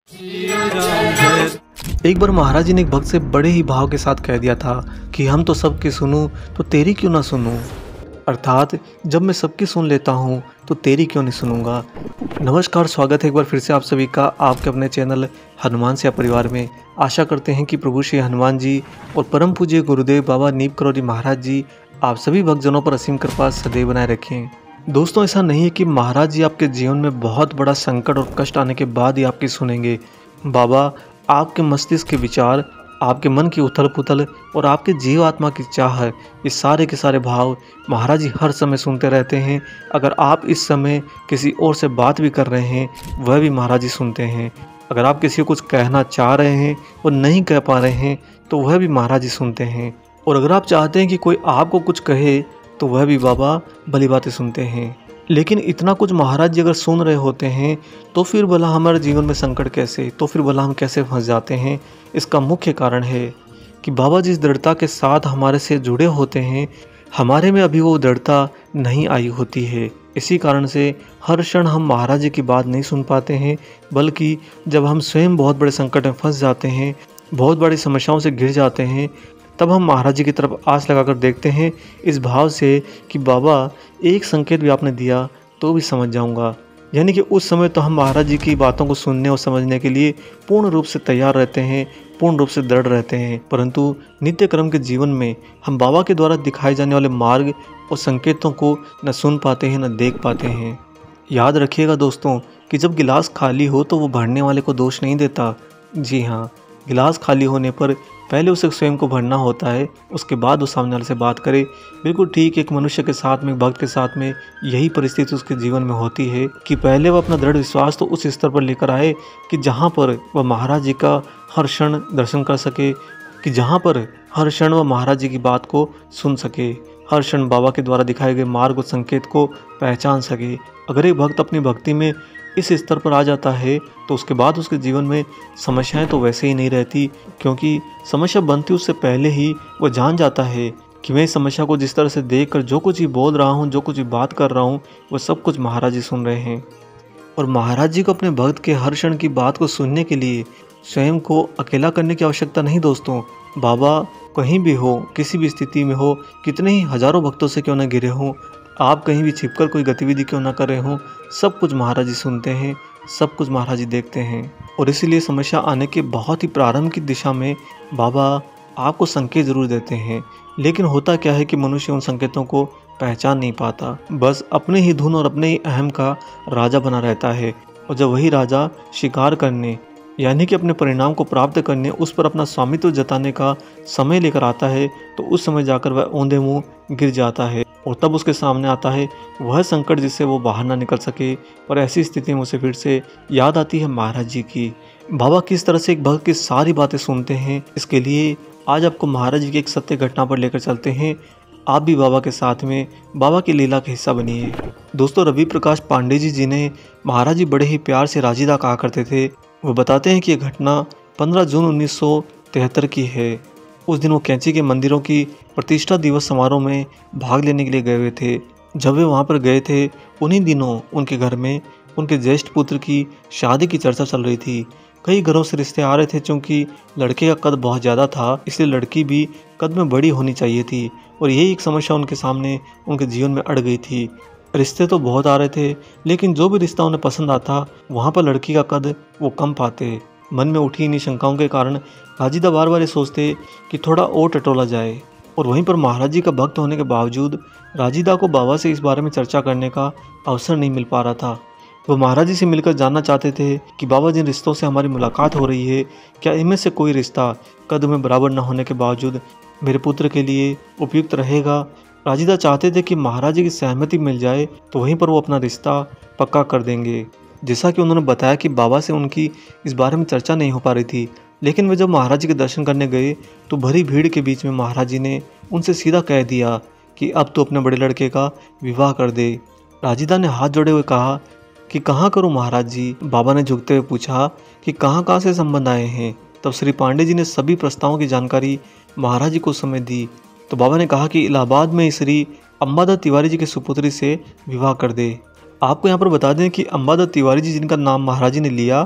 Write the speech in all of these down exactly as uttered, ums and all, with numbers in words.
एक बार महाराज जी ने एक भक्त से बड़े ही भाव के साथ कह दिया था कि हम तो सबकी सुनूं तो तेरी क्यों ना सुनूं, अर्थात जब मैं सबकी सुन लेता हूं तो तेरी क्यों नहीं सुनूंगा। नमस्कार, स्वागत है एक बार फिर से आप सभी का आपके अपने चैनल हनुमान से परिवार में। आशा करते हैं कि प्रभु श्री हनुमान जी और परम पूज्य गुरुदेव बाबा नीम करौली महाराज जी आप सभी भक्तजनों पर असीम कृपा सदैव बनाए रखें। दोस्तों, ऐसा नहीं है कि महाराज जी आपके जीवन में बहुत बड़ा संकट और कष्ट आने के बाद ही आपकी सुनेंगे। बाबा आपके मस्तिष्क के विचार, आपके मन की उथल पुथल और आपके जीव आत्मा की चाह, ये सारे के सारे भाव महाराज जी हर समय सुनते रहते हैं। अगर आप इस समय किसी और से बात भी कर रहे हैं वह भी महाराज जी सुनते हैं। अगर आप किसी को कुछ कहना चाह रहे हैं और नहीं कह पा रहे हैं तो वह भी महाराज जी सुनते हैं। और अगर आप चाहते हैं कि कोई आपको कुछ कहे तो वह भी बाबा भली बातें सुनते हैं। लेकिन इतना कुछ महाराज जी अगर सुन रहे होते हैं तो फिर भला हमारे जीवन में संकट कैसे, तो फिर भला हम कैसे फंस जाते हैं। इसका मुख्य कारण है कि बाबा जिस दृढ़ता के साथ हमारे से जुड़े होते हैं हमारे में अभी वो दृढ़ता नहीं आई होती है। इसी कारण से हर क्षण हम महाराज जी की बात नहीं सुन पाते हैं, बल्कि जब हम स्वयं बहुत बड़े संकट में फंस जाते हैं, बहुत बड़ी समस्याओं से घिर जाते हैं, तब हम महाराज जी की तरफ आस लगाकर देखते हैं इस भाव से कि बाबा एक संकेत भी आपने दिया तो भी समझ जाऊंगा। यानी कि उस समय तो हम महाराज जी की बातों को सुनने और समझने के लिए पूर्ण रूप से तैयार रहते हैं, पूर्ण रूप से दृढ़ रहते हैं। परंतु नित्य कर्म के जीवन में हम बाबा के द्वारा दिखाए जाने वाले मार्ग और संकेतों को न सुन पाते हैं न देख पाते हैं। याद रखिएगा दोस्तों कि जब गिलास खाली हो तो वो भरने वाले को दोष नहीं देता। जी हाँ, गिलास खाली होने पर पहले उसे स्वयं को भरना होता है, उसके बाद वो सामने वाले से बात करे। बिल्कुल ठीक एक मनुष्य के साथ में, भक्त के साथ में यही परिस्थिति उसके जीवन में होती है कि पहले वह अपना दृढ़ विश्वास तो उस स्तर पर लेकर आए कि जहाँ पर वह महाराज जी का हर क्षण दर्शन कर सके, कि जहाँ पर हर क्षण वह महाराज जी की बात को सुन सके, हर क्षण बाबा के द्वारा दिखाए गए मार्ग और संकेत को पहचान सके। अगर एक भक्त अपनी भक्ति में इस स्तर पर आ जाता है तो उसके बाद उसके जीवन में समस्याएं तो वैसे ही नहीं रहती, क्योंकि समस्या बनती उससे पहले ही वह जान जाता है कि मैं इस समस्या को जिस तरह से देखकर जो कुछ ही बोल रहा हूँ, जो कुछ ही बात कर रहा हूँ, वह सब कुछ महाराज जी सुन रहे हैं। और महाराज जी को अपने भक्त के हर क्षण की बात को सुनने के लिए स्वयं को अकेला करने की आवश्यकता नहीं दोस्तों। बाबा कहीं भी हो, किसी भी स्थिति में हो, कितने ही हजारों भक्तों से क्यों न घिरे हों, आप कहीं भी छिपकर कोई गतिविधि क्यों ना कर रहे हों, सब कुछ महाराज जी सुनते हैं, सब कुछ महाराज जी देखते हैं। और इसीलिए समस्या आने के बहुत ही प्रारंभ की दिशा में बाबा आपको संकेत जरूर देते हैं। लेकिन होता क्या है कि मनुष्य उन संकेतों को पहचान नहीं पाता, बस अपने ही धुन और अपने ही अहम का राजा बना रहता है। और जब वही राजा शिकार करने यानी कि अपने परिणाम को प्राप्त करने, उस पर अपना स्वामित्व जताने का समय लेकर आता है तो उस समय जाकर वह औंधे मुँह गिर जाता है। और तब उसके सामने आता है वह संकट जिससे वो बाहर ना निकल सके। और ऐसी स्थिति में उसे फिर से याद आती है महाराज जी की। बाबा किस तरह से एक भक्त की सारी बातें सुनते हैं, इसके लिए आज आपको महाराज जी की एक सत्य घटना पर लेकर चलते हैं। आप भी बाबा के साथ में बाबा की लीला का हिस्सा बनिए। दोस्तों, रवि प्रकाश पांडे जी जिन्हें महाराज जी बड़े ही प्यार से राजीदा कहा करते थे, वो बताते हैं कि यह घटना पंद्रह जून उन्नीस सौ तिहत्तर की है। उस दिन वो कैंची के मंदिरों की प्रतिष्ठा दिवस समारोह में भाग लेने के लिए गए हुए थे। जब वे वहाँ पर गए थे उन्हीं दिनों उनके घर में उनके ज्येष्ठ पुत्र की शादी की चर्चा चल रही थी। कई घरों से रिश्ते आ रहे थे, चूँकि लड़के का कद बहुत ज़्यादा था इसलिए लड़की भी कद में बड़ी होनी चाहिए थी। और यही एक समस्या उनके सामने उनके जीवन में अड़ गई थी। रिश्ते तो बहुत आ रहे थे, लेकिन जो भी रिश्ता उन्हें पसंद आता वहाँ पर लड़की का कद वो कम पाते। मन में उठी इन्हीं शंकाओं के कारण राजीदा बार बार ये सोचते कि थोड़ा और टटोला जाए। और वहीं पर महाराज जी का भक्त होने के बावजूद राजीदा को बाबा से इस बारे में चर्चा करने का अवसर नहीं मिल पा रहा था। वो महाराज जी से मिलकर जानना चाहते थे कि बाबा जिन रिश्तों से हमारी मुलाकात हो रही है, क्या इनमें से कोई रिश्ता कद में बराबर न होने के बावजूद मेरे पुत्र के लिए उपयुक्त रहेगा। राजीदा चाहते थे कि महाराज जी की सहमति मिल जाए तो वहीं पर वो अपना रिश्ता पक्का कर देंगे। जैसा कि उन्होंने बताया कि बाबा से उनकी इस बारे में चर्चा नहीं हो पा रही थी, लेकिन वे जब महाराज जी के दर्शन करने गए तो भरी भीड़ के बीच में महाराज जी ने उनसे सीधा कह दिया कि अब तो अपने बड़े लड़के का विवाह कर दे। राजीदा ने हाथ जोड़े हुए कहा कि कहाँ करूँ महाराज जी। बाबा ने झुकते हुए पूछा कि कहाँ कहाँ से संबंध आए हैं। तब श्री पांडे जी ने सभी प्रस्तावों की जानकारी महाराज जी को समय दी। तो बाबा ने कहा कि इलाहाबाद में श्री अम्बादत्त तिवारी जी के सुपुत्री से विवाह कर दे। आपको यहाँ पर बता दें कि अम्बादत्त तिवारी जी जिनका नाम महाराज जी ने लिया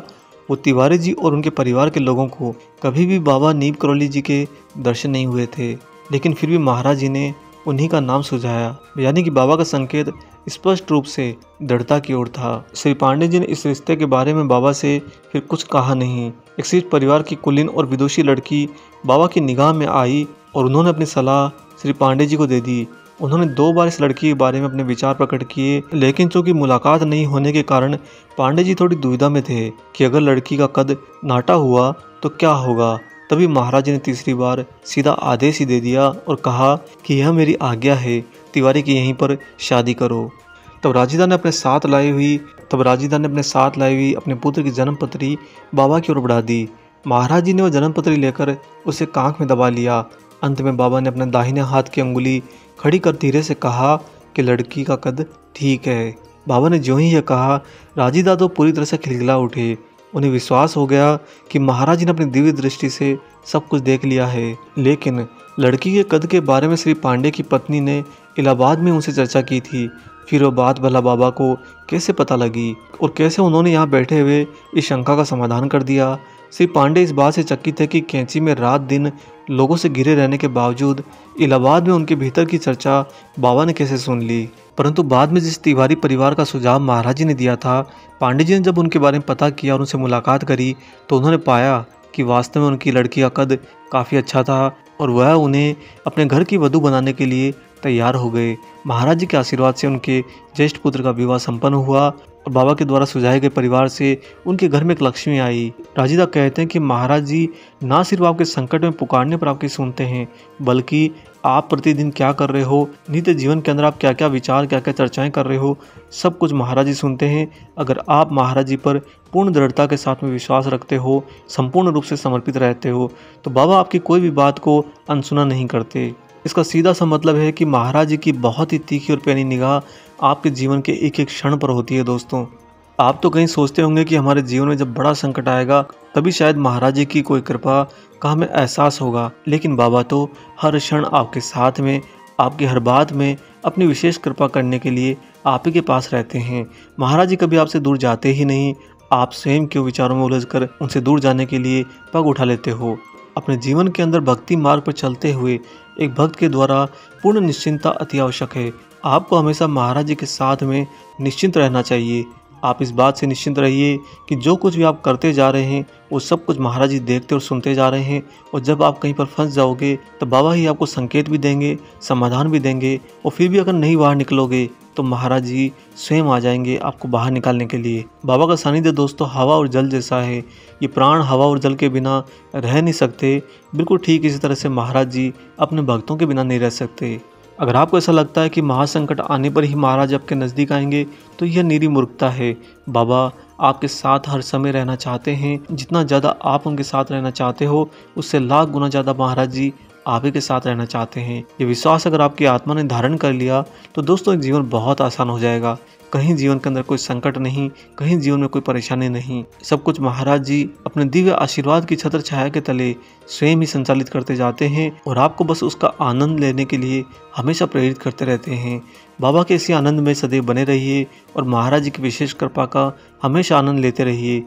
वो तिवारी जी और उनके परिवार के लोगों को कभी भी बाबा नीम करौली जी के दर्शन नहीं हुए थे, लेकिन फिर भी महाराज जी ने उन्हीं का नाम सुझाया, यानी कि बाबा का संकेत स्पष्ट रूप से दृढ़ता की ओर था। श्री पांडे जी ने इस रिश्ते के बारे में बाबा से फिर कुछ कहा नहीं। एक सिख परिवार की कुलीन और विदुषी लड़की बाबा की निगाह में आई और उन्होंने अपनी सलाह श्री पांडे जी को दे दी। उन्होंने दो बार इस लड़की के बारे में अपने विचार प्रकट किए, लेकिन चूंकि मुलाकात नहीं होने के कारण पांडे जी थोड़ी दुविधा में थे कि अगर लड़की का कद नाटा हुआ तो क्या होगा। तभी महाराज जी ने तीसरी बार सीधा आदेश ही दे दिया और कहा कि यह मेरी आज्ञा है, तिवारी की यहीं पर शादी करो। तब राजीदा ने अपने साथ लाई हुई तब राजीदा ने अपने साथ लाई हुई अपने पुत्र की जन्मपत्री बाबा की ओर बढ़ा दी। महाराज जी ने वह जन्मपत्री लेकर उसे कांख में दबा लिया। अंत में बाबा ने अपने दाहिने हाथ की अंगुली खड़ी कर धीरे से कहा कि लड़की का कद ठीक है। बाबा ने जो ही यह कहा, राजीदा तो पूरी तरह से खिलखिला उठे। उन्हें विश्वास हो गया कि महाराज जी ने अपनी दिव्य दृष्टि से सब कुछ देख लिया है। लेकिन लड़की के कद के बारे में श्री पांडे की पत्नी ने इलाहाबाद में उनसे चर्चा की थी। फिर वो बात भला बाबा को कैसे पता लगी और कैसे उन्होंने यहाँ बैठे हुए इस शंका का समाधान कर दिया। श्री पांडे इस बात से चकित थे कि कैंची में रात दिन लोगों से घिरे रहने के बावजूद इलाहाबाद में उनके भीतर की चर्चा बाबा ने कैसे सुन ली। परंतु बाद में जिस तिवारी परिवार का सुझाव महाराज जी ने दिया था, पांडे जी ने जब उनके बारे में पता किया और उनसे मुलाकात करी तो उन्होंने पाया कि वास्तव में उनकी लड़की का कद काफ़ी अच्छा था और वह उन्हें अपने घर की वधू बनाने के लिए तैयार हो गए। महाराज जी के आशीर्वाद से उनके ज्येष्ठ पुत्र का विवाह संपन्न हुआ और बाबा के द्वारा सुझाए गए परिवार से उनके घर में एक लक्ष्मी आई। राजीदा कहते हैं कि महाराज जी ना सिर्फ आपके संकट में पुकारने पर आपकी सुनते हैं, बल्कि आप प्रतिदिन क्या कर रहे हो, नित्य जीवन के अंदर आप क्या क्या विचार क्या क्या चर्चाएं कर रहे हो, सब कुछ महाराज जी सुनते हैं। अगर आप महाराज जी पर पूर्ण दृढ़ता के साथ में विश्वास रखते हो, संपूर्ण रूप से समर्पित रहते हो, तो बाबा आपकी कोई भी बात को अनसुना नहीं करते। इसका सीधा सा मतलब है कि महाराज जी की बहुत ही तीखी और पैनी निगाह आपके जीवन के एक एक क्षण पर होती है। दोस्तों, आप तो कहीं सोचते होंगे कि हमारे जीवन में जब बड़ा संकट आएगा तभी शायद महाराज जी की कोई कृपा का हमें एहसास होगा, लेकिन बाबा तो हर क्षण आपके साथ में, आपकी हर बात में अपनी विशेष कृपा करने के लिए आप ही के पास रहते हैं। महाराज जी कभी आपसे दूर जाते ही नहीं। आप स्वयं के विचारों में उलझकर उनसे दूर जाने के लिए पग उठा लेते हो। अपने जीवन के अंदर भक्ति मार्ग पर चलते हुए एक भक्त के द्वारा पूर्ण निश्चिंतता अति आवश्यक है। आपको हमेशा महाराज जी के साथ में निश्चिंत रहना चाहिए। आप इस बात से निश्चिंत रहिए कि जो कुछ भी आप करते जा रहे हैं वो सब कुछ महाराज जी देखते और सुनते जा रहे हैं, और जब आप कहीं पर फंस जाओगे तो बाबा ही आपको संकेत भी देंगे, समाधान भी देंगे, और फिर भी अगर नहीं बाहर निकलोगे तो महाराज जी स्वयं आ जाएंगे आपको बाहर निकालने के लिए। बाबा का सानिध्य दोस्तों हवा और जल जैसा है। ये प्राण हवा और जल के बिना रह नहीं सकते। बिल्कुल ठीक इसी तरह से महाराज जी अपने भक्तों के बिना नहीं रह सकते। अगर आपको ऐसा लगता है कि महासंकट आने पर ही महाराज आपके नज़दीक आएंगे तो यह निरी मूर्खता है। बाबा आपके साथ हर समय रहना चाहते हैं। जितना ज़्यादा आप उनके साथ रहना चाहते हो उससे लाख गुना ज़्यादा महाराज जी आप ही के साथ रहना चाहते हैं। ये विश्वास अगर आपकी आत्मा ने धारण कर लिया तो दोस्तों जीवन बहुत आसान हो जाएगा। कहीं जीवन के अंदर कोई संकट नहीं, कहीं जीवन में कोई परेशानी नहीं। सब कुछ महाराज जी अपने दिव्य आशीर्वाद की छत्र छाया के तले स्वयं ही संचालित करते जाते हैं और आपको बस उसका आनंद लेने के लिए हमेशा प्रेरित करते रहते हैं। बाबा के इसी आनंद में सदैव बने रहिए और महाराज जी की विशेष कृपा का हमेशा आनंद लेते रहिए।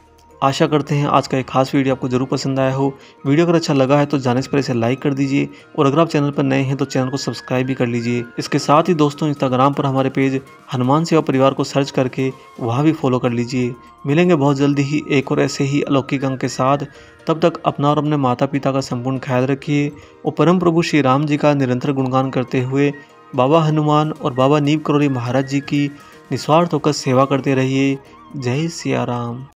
आशा करते हैं आज का एक खास वीडियो आपको जरूर पसंद आया हो। वीडियो अगर अच्छा लगा है तो जाने से पहले इसे लाइक कर दीजिए, और अगर आप चैनल पर नए हैं तो चैनल को सब्सक्राइब भी कर लीजिए। इसके साथ ही दोस्तों इंस्टाग्राम पर हमारे पेज हनुमान सेवा परिवार को सर्च करके वहाँ भी फॉलो कर लीजिए। मिलेंगे बहुत जल्दी ही एक और ऐसे ही अलौकिक अंक के साथ। तब तक अपना और अपने माता पिता का संपूर्ण ख्याल रखिए और परम प्रभु श्री राम जी का निरंतर गुणगान करते हुए बाबा हनुमान और बाबा नीम करौली महाराज जी की निस्वार्थ होकर सेवा करते रहिए। जय सिया राम।